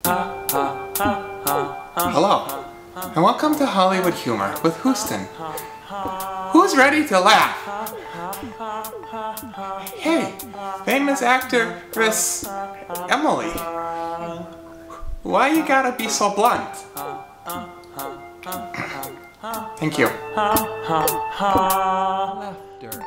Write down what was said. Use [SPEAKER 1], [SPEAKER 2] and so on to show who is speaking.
[SPEAKER 1] Hello, and welcome to Hollywood Humor with Justen. Who's ready to laugh? Hey, famous actress Emily. Why you gotta be so blunt? Thank you.